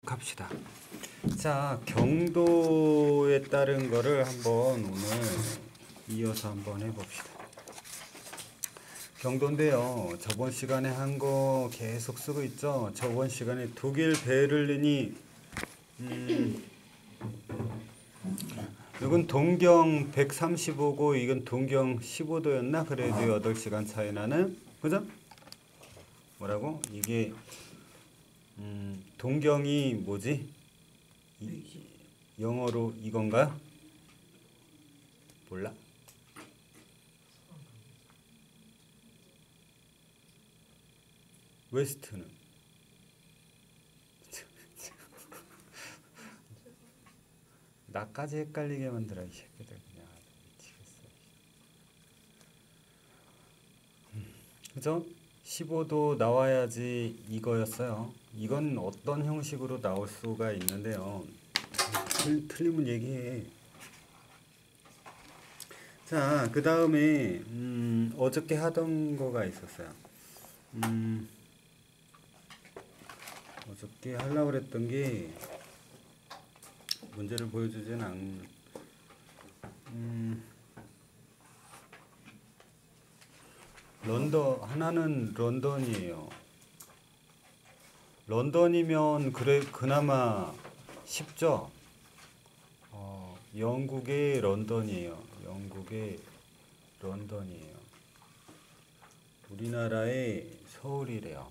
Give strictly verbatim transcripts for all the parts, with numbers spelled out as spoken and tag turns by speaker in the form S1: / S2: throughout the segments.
S1: 갑시다. 자, 경도에 따른 거를 한번 오늘 이어서 한번 해봅시다. 경도인데요. 저번 시간에 한 거 계속 쓰고 있죠. 저번 시간에 독일 베를린이 음, 이건 동경 백삼십오고 이건 동경 십오 도였나? 그래도 여덟 시간 차이 나는, 그죠? 뭐라고? 이게 음, 동경이 뭐지? 이, 영어로 이건가요? 몰라? 웨스트는 나까지 헷갈리게 만들어 이 새끼들 그냥 미치겠어. 음, 그죠? 십오 도 나와야지 이거였어요. 이건 어떤 형식으로 나올 수가 있는데요. 틀, 틀리면 얘기해. 자, 그 다음에 음, 어저께 하던 거가 있었어요. 음, 어저께 하려고 그랬던 게 문제를 보여주진 않. 음, 런던 하나는 런던이에요. 런던이면 그래 그나마 쉽죠. 어, 영국의 런던이에요. 영국의 런던이에요. 우리나라의 서울이래요.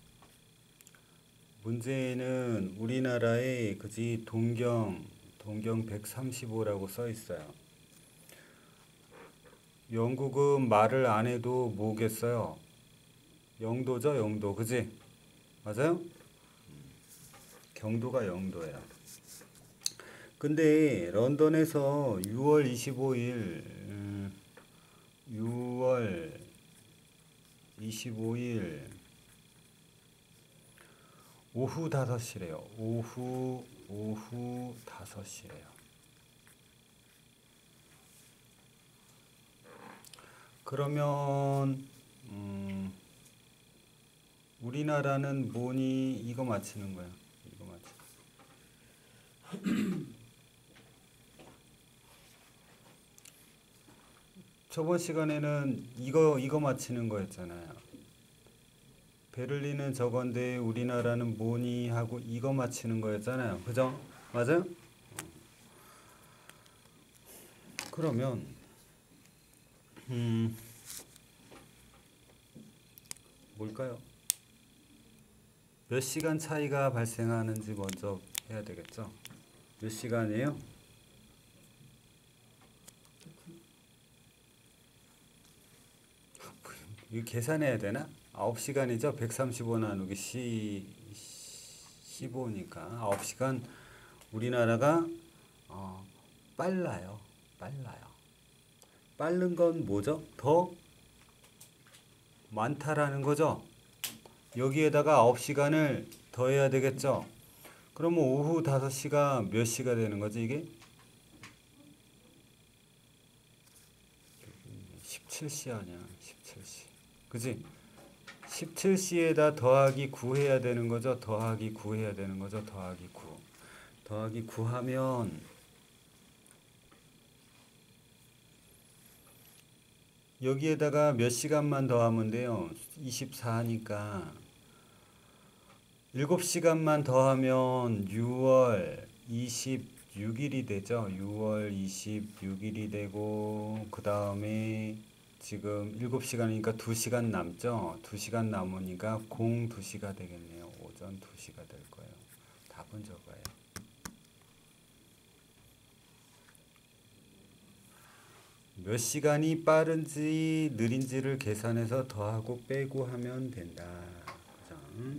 S1: 문제는 우리나라의 그지 동경 동경 백삼십오라고 써 있어요. 영국은 말을 안 해도 뭐겠어요? 영도죠, 영도. 그지? 맞아요? 경도가 영도예요. 근데 런던에서 유월 이십오일 음, 유월 이십오일 오후 다섯 시래요. 오후 오후 다섯 시래요. 그러면 음, 우리나라는 뭐니? 이거 맞히는 거야. 이거 맞히. 저번 시간에는 이거 이거 맞히는 거였잖아요. 베를린은 저건데 우리나라는 뭐니 하고 이거 맞히는 거였잖아요. 그죠? 맞아요? 그러면 음 뭘까요? 몇 시간 차이가 발생하는지 먼저 해야 되겠죠? 몇 시간이에요? 이거 계산해야 되나? 아홉 시간이죠? 백삼십오 나누기 시, 십오니까 아홉 시간. 우리나라가 어, 빨라요. 빨라요. 빠른 건 뭐죠? 더 많다라는 거죠? 여기에다가 아홉 시간을 더해야 되겠죠? 그러면 오후 다섯 시가 몇 시가 되는 거지 이게? 십칠 시 아니야. 십칠 시. 그지? 십칠 시에다 더하기 구 해야 되는 거죠? 더하기 구 해야 되는 거죠? 더하기 구. 더하기 구 하면 여기에다가 몇 시간만 더하면 돼요. 이십사니까 일곱 시간만 더하면 유월 이십육일이 되죠. 유월 이십육일이 되고 그 다음에 지금 일곱 시간이니까 두 시간 남죠. 두 시간 남으니까 공 두 시가 되겠네요. 오전 두 시가 될 거예요. 답은 저거예요. 몇 시간이 빠른지 느린지를 계산해서 더하고 빼고 하면 된다. 그죠?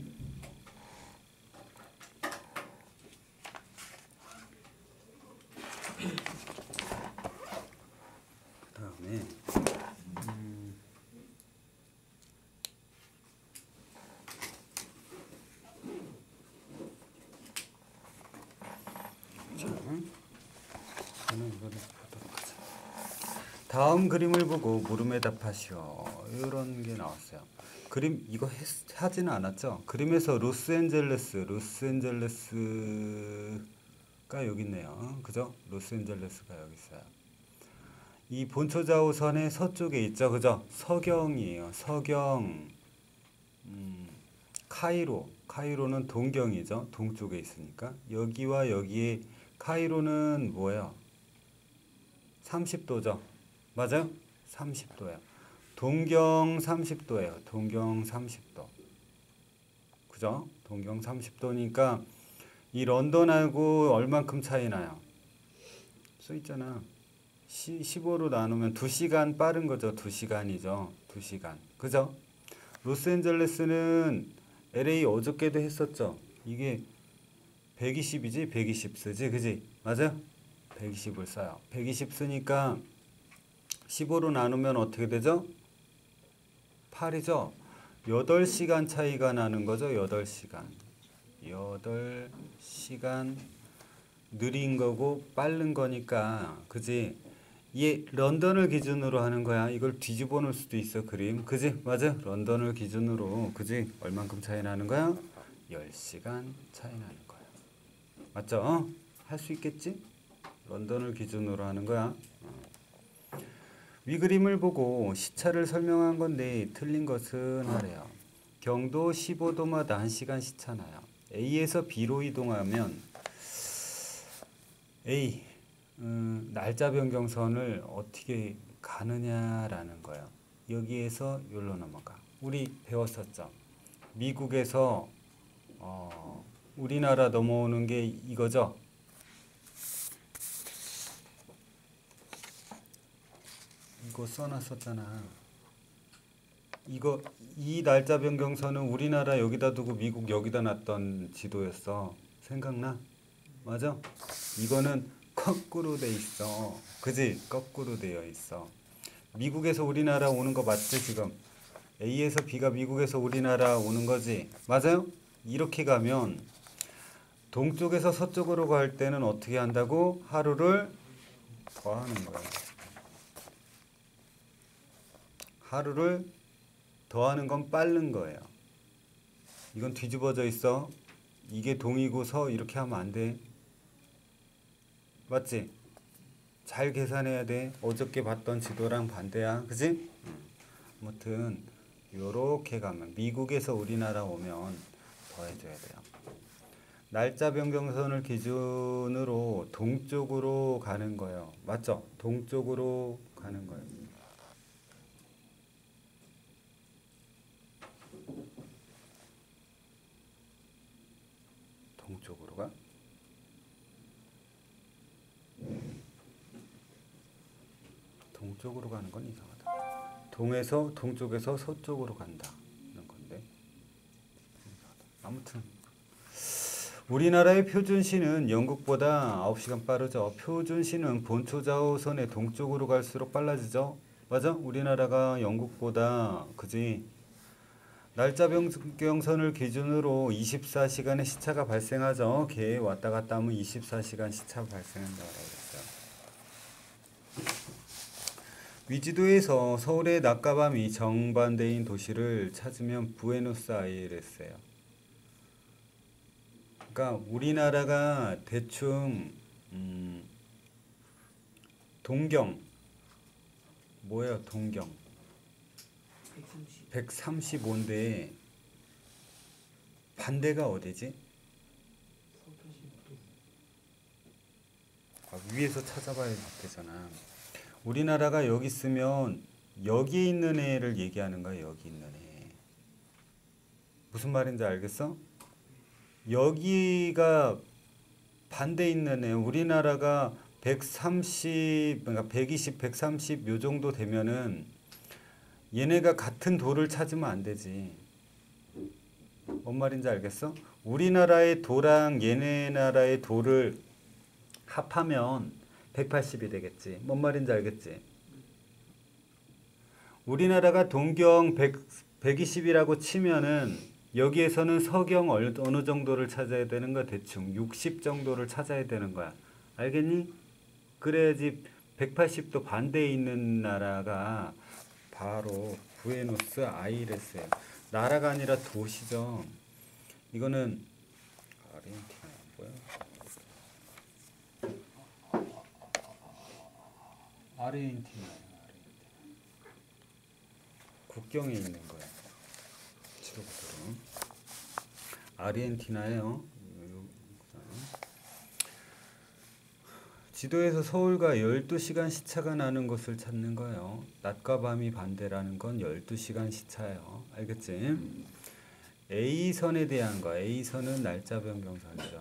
S1: 그 다음에 음, 자, 저는 이거를 보도록 하자. 다음 그림을 보고 물음에 답하시오. 이런 게 나왔어요. 그림 이거 했, 하지는 않았죠? 그림에서 로스앤젤레스, 로스앤젤레스가 여기 있네요. 그죠? 로스앤젤레스가 여기 있어요. 이 본초자오선의 서쪽에 있죠. 그죠? 서경이에요. 서경. 음, 카이로. 카이로는 동경이죠. 동쪽에 있으니까. 여기와 여기에 카이로는 뭐예요? 삼십 도죠. 맞아요? 삼십 도예요. 동경 삼십 도예요. 동경 삼십 도. 그죠? 동경 삼십 도니까 이 런던하고 얼만큼 차이 나요? 써 있잖아. 십오로 나누면 두 시간 빠른 거죠. 두 시간이죠. 두 시간. 그죠? 로스앤젤레스는 엘에이 어저께도 했었죠. 이게 백이십이지? 백이십 쓰지? 그지? 맞아요? 백이십을 써요. 백이십 쓰니까 십오로 나누면 어떻게 되죠? 팔이죠. 여덟 시간 차이가 나는 거죠. 여덟 시간. 여덟 시간 느린 거고 빠른 거니까. 그지? 얘 런던을 기준으로 하는 거야. 이걸 뒤집어 놓을 수도 있어. 그림. 그지? 맞아. 런던을 기준으로. 그지? 얼만큼 차이 나는 거야? 열 시간 차이 나는 거야. 맞죠? 어? 할 수 있겠지? 런던을 기준으로 하는 거야. 어. 위 그림을 보고 시차를 설명한 건데 틀린 것은 하래요. 경도 십오 도마다 한 시간 시차 나요. A에서 B로 이동하면 A 음, 날짜 변경선을 어떻게 가느냐라는 거예요. 여기에서 여기로 넘어가. 우리 배웠었죠. 미국에서 어, 우리나라 넘어오는 게 이거죠. 이거 써놨었잖아. 이거 이 날짜 변경선은 우리나라 여기다 두고 미국 여기다 놨던 지도였어. 생각나? 맞아? 이거는 거꾸로 돼 있어. 그지? 거꾸로 되어 있어. 미국에서 우리나라 오는 거 맞지 지금? A에서 B가 미국에서 우리나라 오는 거지? 맞아요? 이렇게 가면 동쪽에서 서쪽으로 갈 때는 어떻게 한다고? 하루를 더하는 거야. 하루를 더하는 건 빠른 거예요. 이건 뒤집어져 있어. 이게 동이고 서 이렇게 하면 안 돼. 맞지? 잘 계산해야 돼. 어저께 봤던 지도랑 반대야. 그지? 아무튼 요렇게 가면 미국에서 우리나라 오면 더해줘야 돼요. 날짜 변경선을 기준으로 동쪽으로 가는 거예요. 맞죠? 동쪽으로 가는 거예요. 동쪽으로 가? 동쪽으로 가는 건 이상하다. 동에서 동쪽에서 서쪽으로 간다는 건데 이상하다. 아무튼 우리나라의 표준시는 영국보다 아홉 시간 빠르죠. 표준시는 본초자오선의 동쪽으로 갈수록 빨라지죠. 맞아? 우리나라가 영국보다 그지? 날짜 변경선을 기준으로 이십사 시간의 시차가 발생하죠. 걔 왔다 갔다 하면 이십사 시간 시차 발생한다고 그랬어요. 위지도에서 서울의 낮과 밤이 정반대인 도시를 찾으면 부에노스아이레스예요. 그러니까 우리나라가 대충 음, 동경 뭐예요? 동경 백삼십오인데 반대가 어디지? 아, 위에서 찾아봐야 되잖아. 우리나라가 여기 있으면 여기 있는 애를 얘기하는 거야. 여기 있는 애. 무슨 말인지 알겠어? 여기가 반대 있는 애. 우리나라가 백삼십, 그러니까 백이십, 백삼십 요 정도 되면은 얘네가 같은 도를 찾으면 안 되지. 뭔 말인지 알겠어? 우리나라의 도랑 얘네 나라의 도를 합하면 백팔십이 되겠지. 뭔 말인지 알겠지? 우리나라가 동경 백, 백이십이라고 치면은 여기에서는 서경 어느 정도를 찾아야 되는 거야? 대충 육십 정도를 찾아야 되는 거야. 알겠니? 그래야지 백팔십 도 반대에 있는 나라가 바로 부에노스 아이레스예요. 나라가 아니라 도시죠. 이거는 아르헨티나 뭐야? 아르헨티나. 국경에 있는 거야. 치료부터는 아르헨티나예요. 지도에서 서울과 열두 시간 시차가 나는 곳을 찾는 거예요. 낮과 밤이 반대라는 건 열두 시간 시차예요. 알겠지? A선에 대한 거. A선은 날짜 변경선이죠.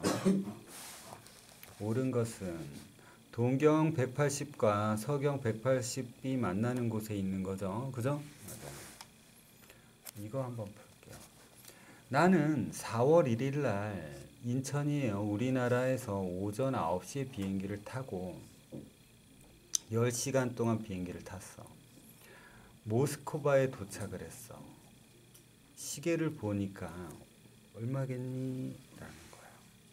S1: 옳은 것은 동경 백팔십과 서경 백팔십이 만나는 곳에 있는 거죠. 그죠? 맞아요. 이거 한번 볼게요. 나는 사월 일일 날 인천이에요. 우리나라에서 오전 아홉 시에 비행기를 타고 열 시간 동안 비행기를 탔어. 모스크바에 도착을 했어. 시계를 보니까 얼마겠니? 라는 거야.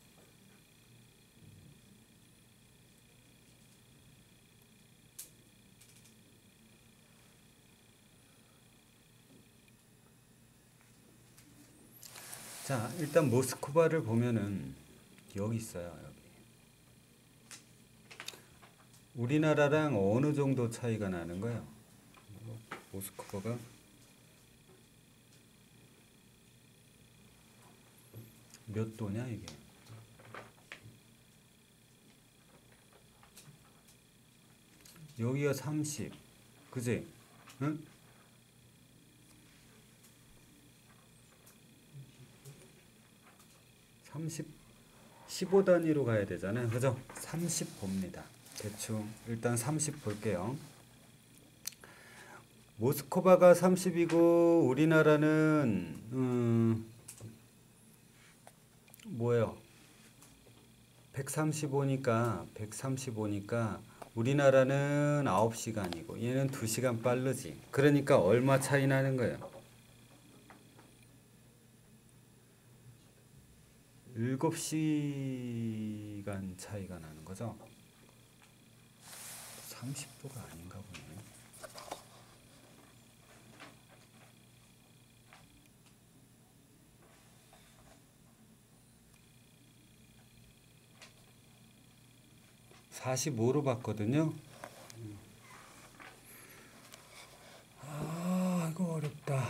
S1: 자, 일단 모스크바를 보면은 여기 있어요. 여기. 우리나라랑 어느 정도 차이가 나는 거예요? 모스크바가 몇 도냐 이게? 여기가 삼십, 그지? 응? 삼십, 십오 단위로 가야 되잖아요. 그죠? 삼십 봅니다. 대충 일단 삼십 볼게요. 모스크바가 삼십이고 우리나라는 음, 뭐예요? 백삼십오니까 백삼십오니까 우리나라는 아홉 시간이고 얘는 두 시간 빠르지. 그러니까 얼마 차이 나는 거예요? 일곱 시간 차이가 나는 거죠. 삼십 도가 아닌가 보네. 사십오로 봤거든요. 아, 이거 어렵다.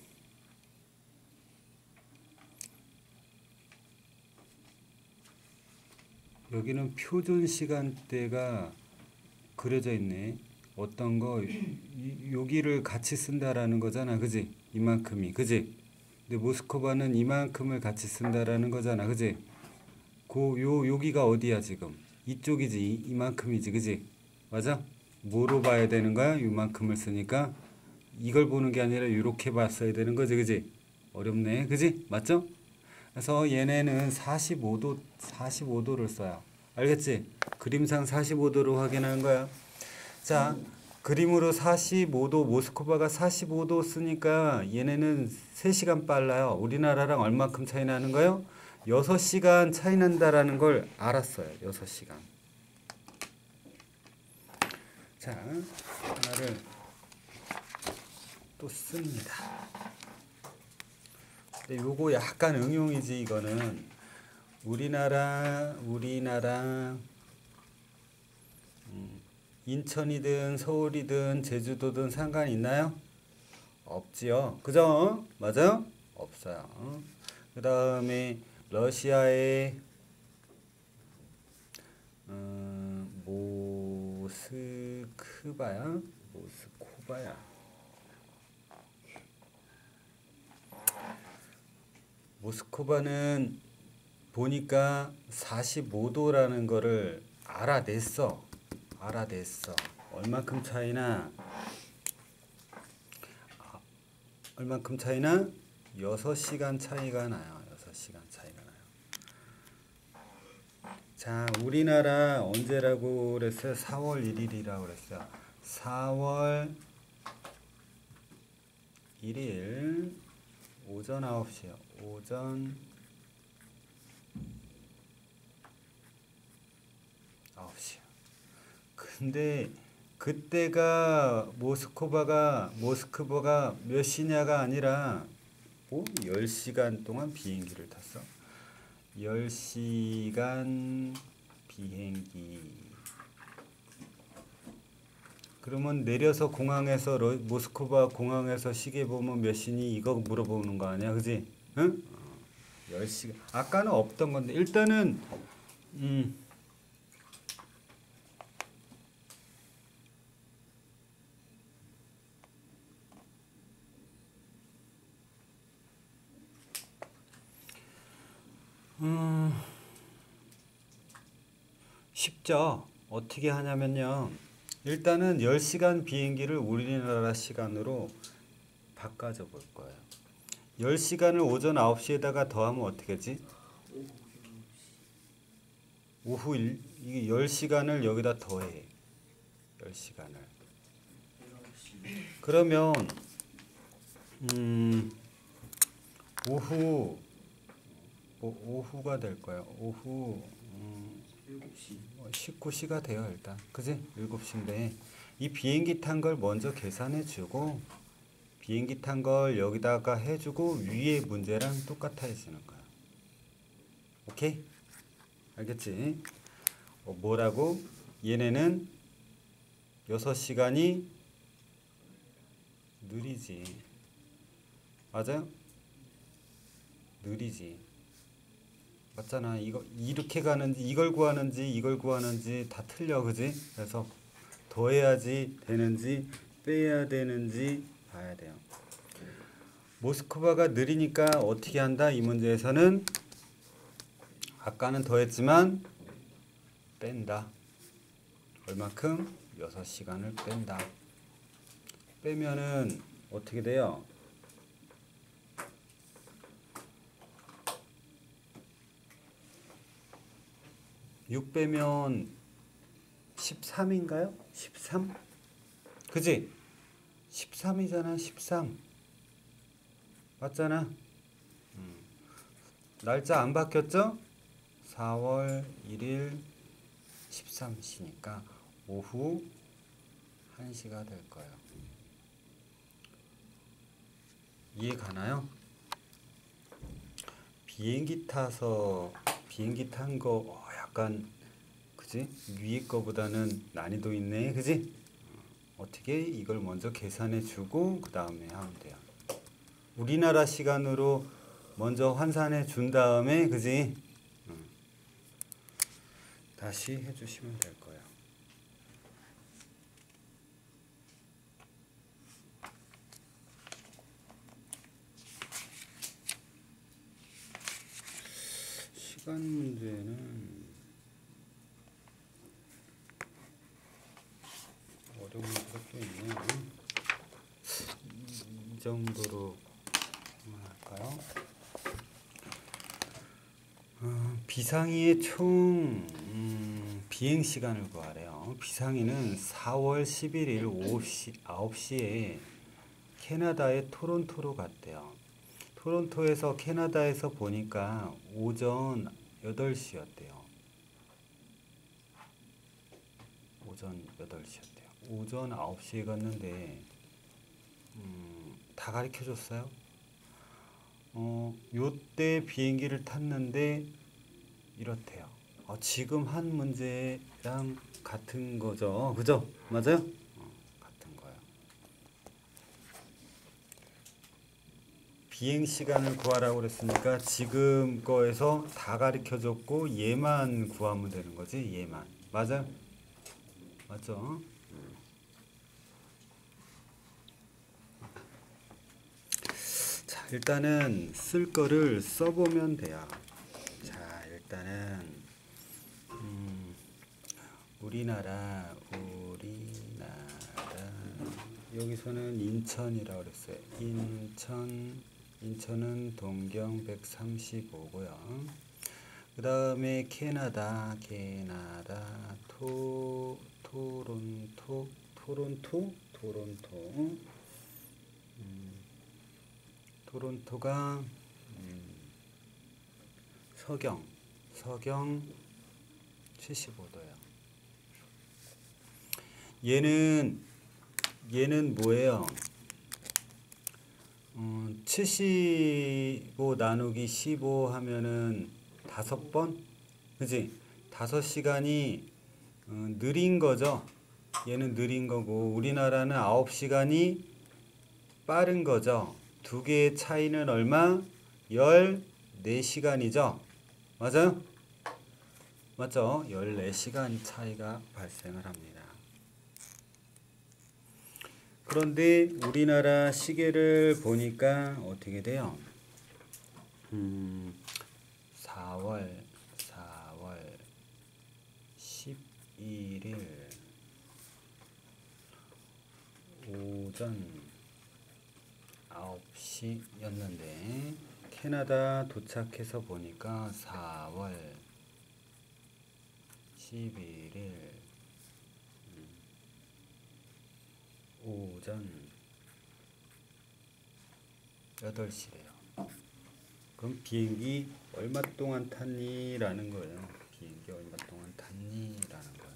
S1: 여기는 표준 시간대가 그려져 있네. 어떤 거 이- 여기를 같이 쓴다라는 거잖아. 그지? 이만큼이. 그지? 근데 모스크바는 이만큼을 같이 쓴다라는 거잖아. 그지? 그 요 여기가 어디야 지금? 이쪽이지. 이- 이만큼이지. 그지? 맞아? 뭐로 봐야 되는 거야? 이만큼을 쓰니까 이걸 보는 게 아니라 이렇게 봤어야 되는 거지. 그지? 어렵네. 그지? 맞죠? 그래서 얘네는 사십오 도 사십오 도를 써요. 알겠지? 그림상 사십오 도로 확인하는 거야. 자, 그림으로 사십오 도, 모스크바가 사십오 도 쓰니까 얘네는 세 시간 빨라요. 우리나라랑 얼마큼 차이 나는 거예요? 여섯 시간 차이 난다라는 걸 알았어요. 여섯 시간. 자, 하나를 또 씁니다. 근데 요거 약간 응용이지. 이거는 우리나라 우리나라 음, 인천이든 서울이든 제주도든 상관 있나요? 없지요. 그죠? 맞아요? 없어요. 그 다음에 러시아의 음, 모스크바야? 모스코바야? 모스크바는 보니까 사십오 도라는 거를 알아냈어. 알아냈어. 얼만큼 차이나? 아, 얼만큼 차이나? 여섯 시간 차이가 나요. 여섯 시간 차이가 나요. 자, 우리나라 언제라고 그랬어요? 사월 일일이라고 그랬어요. 사월 일일 오전 아홉 시요. 오전 아홉 시요. 근데 그때가 모스크바가 모스크바가 몇 시냐가 아니라 탔고 열 시간 동안 비행기를 탔어. 열 시간 비행기. 그러면 내려서 공항에서 러, 모스크바 공항에서 시계 보면 몇 시니 이거 물어보는 거 아니야, 그지? 응? 열 시간. 아까는 없던 건데 일단은 음. 음. 쉽죠. 어떻게 하냐면요. 일단은 열 시간 비행기를 우리나라 시간으로 바꿔줘 볼 거예요. 열 시간을 오전 아홉 시에다가 더하면 어떻게 하지? 오후 일, 이게 열 시간을 여기다 더해. 열 시간을. 그러면 음, 오후 오, 오후가 될 거예요. 오후 음,
S2: 일곱 시.
S1: 십구 시가 돼요, 일단. 그지? 일곱 시인데 이 비행기 탄 걸 먼저 계산해 주고 비행기 탄 걸 여기다가 해주고 위에 문제랑 똑같아지는 거야. 오케이? 알겠지? 어, 뭐라고? 얘네는 여섯 시간이 느리지. 맞아요? 느리지. 맞잖아. 이거 이렇게 가는지 이걸 구하는지 이걸 구하는지 다 틀려, 그지? 그래서 더해야지 되는지 빼야 되는지 봐야 돼요. 모스크바가 느리니까 어떻게 한다? 이 문제에서는 아까는 더했지만 뺀다. 얼마큼? 여섯 시간을 뺀다. 빼면은 어떻게 돼요? 육 빼면 십삼인가요? 십삼? 그지? 십삼이잖아. 십삼. 맞잖아. 음. 날짜 안 바뀌었죠? 사월 일일 십삼 시니까 오후 한 시가 될 거예요. 이해 가나요? 비행기 타서 비행기 탄 거 어, 약간 그지? 위에 거보다는 난이도 있네, 그지? 어떻게 이걸 먼저 계산해 주고 그 다음에 하면 돼요. 우리나라 시간으로 먼저 환산해 준 다음에 그지? 응. 다시 해주시면 될 거예요. 시간 문제는 어려운 것도 있네요. 이 정도로 할까요? 어, 비상이의 총 음, 비행 시간을 구하래요. 비상이는 사월 십일일 오후 아홉 시에 캐나다의 토론토로 갔대요. 토론토에서 캐나다에서 보니까 오전 여덟 시였대요. 오전 여덟 시였대요. 오전 아홉 시에 갔는데 음, 다 가르쳐 줬어요. 어, 요때 비행기를 탔는데 이렇대요. 어, 지금 한 문제랑 같은 거죠. 그죠? 맞아요? 어, 같은 거예요. 비행 시간을 구하라고 그랬으니까 지금 거에서 다 가르쳐 줬고 얘만 구하면 되는 거지. 얘만. 맞아요? 맞죠? 자, 일단은 쓸 거를 써보면 돼요. 자, 일단은 음, 우리나라 우리나라 여기서는 인천이라고 그랬어요. 인천 인천은 동경 백삼십오고요. 그 다음에 캐나다 캐나다 토 토론토 토론토 토론토 음, 토론토가 음, 서경 서경 칠십오 도예요. 얘는 얘는 뭐예요? 음, 칠십오 나누기 십오 하면은 다섯 번? 그지? 다섯 시간이 어, 느린 거죠. 얘는 느린 거고 우리나라는 아홉 시간이 빠른 거죠. 두 개의 차이는 얼마? 열네 시간이죠. 맞아요? 맞죠? 열네 시간 차이가 발생을 합니다. 그런데 우리나라 시계를 보니까 어떻게 돼요? 음, 사월 사월 십일 일 오전 아홉 시였는데 캐나다 도착해서 보니까 사월 십일 일 오전 여덟 시래요. 그럼 비행기 얼마 동안 탔니? 라는 거예요. 비행기 얼마 동안 탔니? 라는 거예요.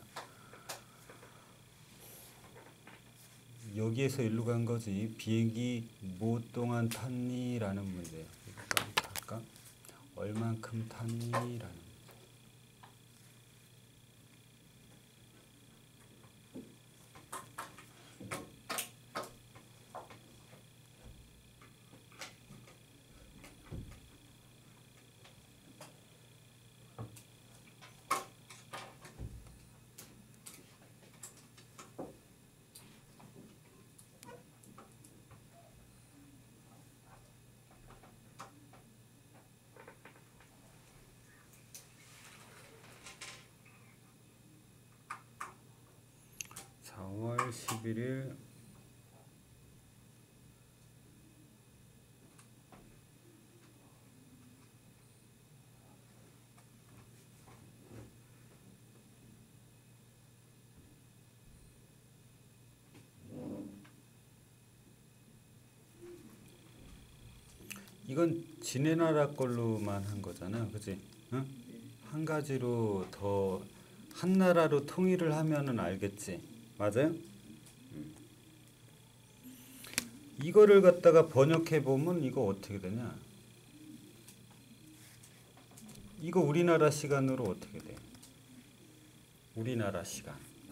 S1: 여기에서 일로 간 거지. 비행기 뭐 동안 탔니? 라는 문제예요. 여기까지 할까? 얼만큼 탔니? 라는 사월 십일 일 이건 지네 나라 걸로만 한 거잖아. 그치? 응? 한 가지로 더 한 나라로 통일을 하면은 알겠지. 맞아요? 이거를 갖다가 번역해 보면 이거 어떻게 되냐? 이거 우리나라 시간으로 어떻게 돼? 우리나라 시간.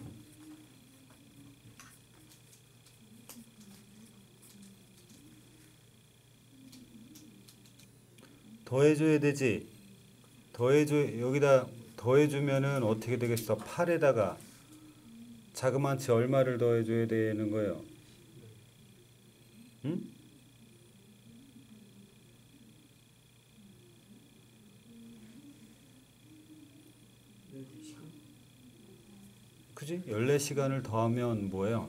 S1: 더해줘야 되지. 더해줘, 여기다 더해주면은 어떻게 되겠어? 팔에다가 자그마치 얼마를 더해줘야 되는 거예요? 응? 그지? 열네 시간을 더하면 뭐예요?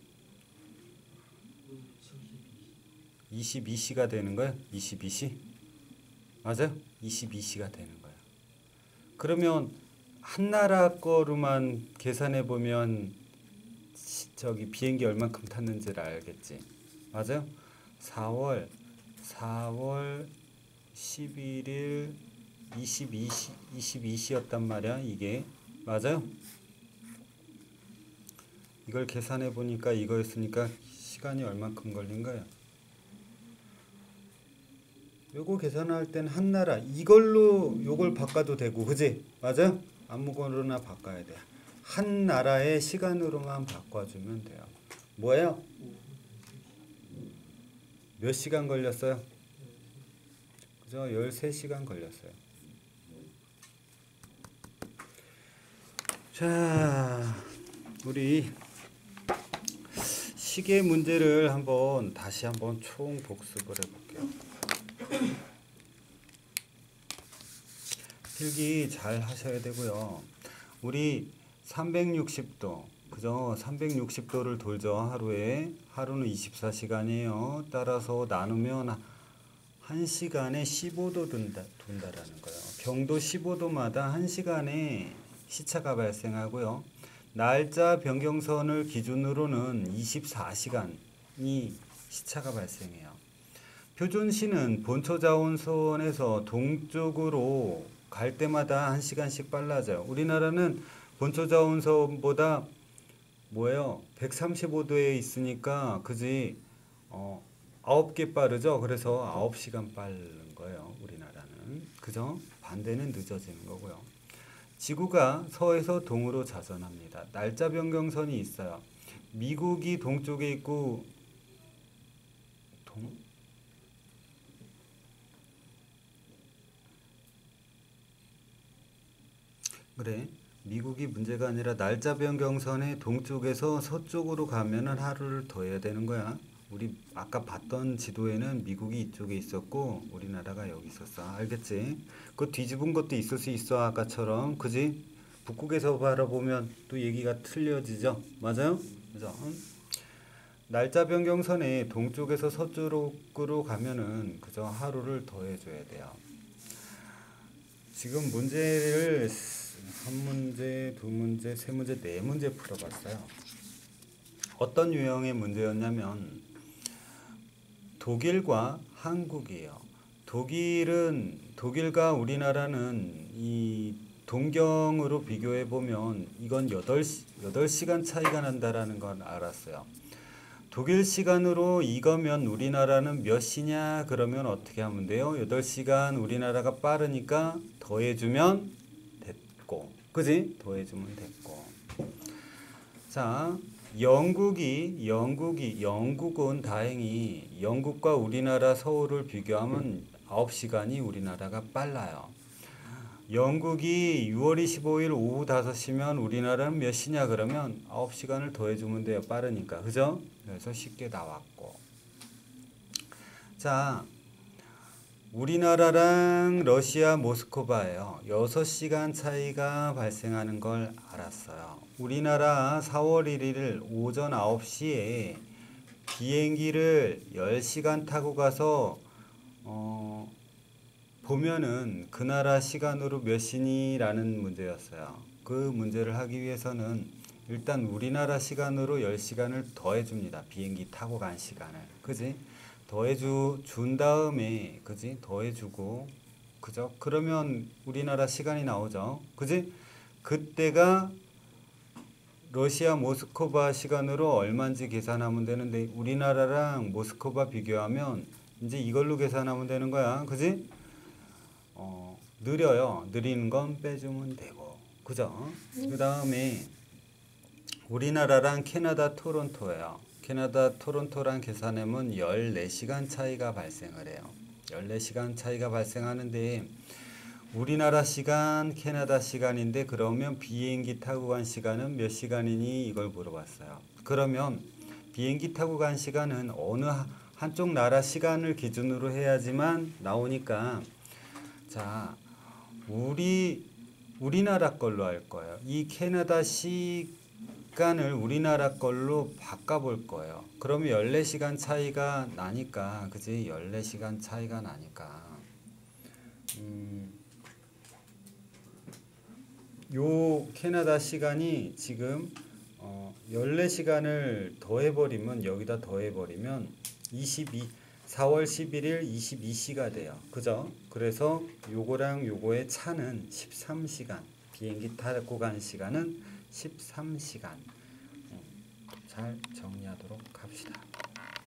S1: 이십이 시가 되는 거야? 이십이 시? 맞아요? 이십이 시가 되는 거야. 그러면 한 나라 거로만 계산해 보면 저기 비행기 얼만큼 탔는지를 알겠지. 맞아요? 사월 사월 십일 일 이십이 시 이십이 시였단 말이야. 이게 맞아요? 이걸 계산해 보니까 이거였으니까 시간이 얼만큼 걸린 거야? 요거 계산할 땐 한 나라 이걸로 요걸 바꿔도 되고 그지? 맞아요? 아무거나 바꿔야 돼. 한 나라의 시간으로만 바꿔주면 돼요. 뭐예요? 몇 시간 걸렸어요? 그죠? 열세 시간 걸렸어요. 자, 우리 시계 문제를 한번 다시 한번 총 복습을 해볼게요. 필기 잘 하셔야 되고요. 우리 삼백육십 도 그죠? 삼백육십 도를 돌죠. 하루에. 하루는 이십사 시간이에요. 따라서 나누면 한 시간에 십오 도 돈다, 돈다라는 거예요. 경도 십오 도마다 한 시간에 시차가 발생하고요. 날짜 변경선을 기준으로는 이십사 시간이 시차가 발생해요. 표준시는 본초 자원선에서 동쪽으로 갈 때마다 한 시간씩 빨라져요. 우리나라는 본초 자원선보다 뭐예요? 백삼십오 도에 있으니까 그지? 어, 아홉 개 빠르죠. 그래서 아홉 시간 빠른 거예요. 우리나라는. 그죠? 반대는 늦어지는 거고요. 지구가 서에서 동으로 자전합니다. 날짜 변경선이 있어요. 미국이 동쪽에 있고 동 그래. 미국이 문제가 아니라 날짜 변경선의 동쪽에서 서쪽으로 가면은 하루를 더 해야 되는 거야. 우리 아까 봤던 지도에는 미국이 이쪽에 있었고 우리나라가 여기 있었어. 알겠지? 그 뒤집은 것도 있을 수 있어. 아까처럼. 그지? 북극에서 바라보면 또 얘기가 틀려지죠. 맞아요? 그죠? 응? 날짜 변경선의 동쪽에서 서쪽으로 가면은 그저 하루를 더 해줘야 돼요. 지금 문제를 한 문제, 두 문제, 세 문제, 네 문제 풀어봤어요. 어떤 유형의 문제였냐면 독일과 한국이에요. 독일은 독일과 우리나라는 이 동경으로 비교해 보면 이건 여덟 시, 여덟 시간 차이가 난다라는 건 알았어요. 독일 시간으로 이거면 우리나라는 몇 시냐 그러면 어떻게 하면 돼요? 여덟 시간 우리나라가 빠르니까 더해주면 됐고, 그지? 더해주면 됐고. 자, 영국이 영국이 영국은 다행히 영국과 우리나라 서울을 비교하면 아홉 시간이 우리나라가 빨라요. 영국이 유월 이십오일 오후 다섯 시면 우리나라는 몇 시냐 그러면 아홉 시간을 더해주면 돼요. 빠르니까. 그죠? 그래서 쉽게 나왔고. 자, 우리나라랑 러시아 모스크바예요. 여섯 시간 차이가 발생하는 걸 알았어요. 우리나라 사월 일일 오전 아홉 시에 비행기를 열 시간 타고 가서 어, 보면은 그 나라 시간으로 몇 시니? 라는 문제였어요. 그 문제를 하기 위해서는 일단 우리나라 시간으로 열 시간을 더해줍니다. 비행기 타고 간 시간을. 그지? 더해주, 준 다음에, 그지? 더해주고, 그죠? 그러면 우리나라 시간이 나오죠. 그지? 그때가 러시아 모스크바 시간으로 얼마인지 계산하면 되는데, 우리나라랑 모스크바 비교하면 이제 이걸로 계산하면 되는 거야. 그지? 어, 느려요. 느리는 건 빼주면 되고. 그죠? 그 다음에 우리나라랑 캐나다 토론토예요. 캐나다 토론토랑 계산하면 열네 시간 차이가 발생을 해요. 열네 시간 차이가 발생하는데 우리나라 시간, 캐나다 시간인데 그러면 비행기 타고 간 시간은 몇 시간이니? 이걸 물어봤어요. 그러면 비행기 타고 간 시간은 어느 한쪽 나라 시간을 기준으로 해야지만 나오니까 자, 우리 우리나라 걸로 할 거예요. 이 캐나다 시간을 우리나라 걸로 바꿔볼 거예요. 그러면 열네 시간 차이가 나니까, 그지? 열네 시간 차이가 나니까. 음, 요 캐나다 시간이 지금 어, 열네 시간을 더해버리면, 여기다 더해버리면 이십이, 사월 십일일 이십이 시가 돼요. 그죠? 그래서 요거랑 요거의 차는 십삼 시간. 비행기 타고 가는 시간은 십삼 시간. 잘 정리하도록 합시다.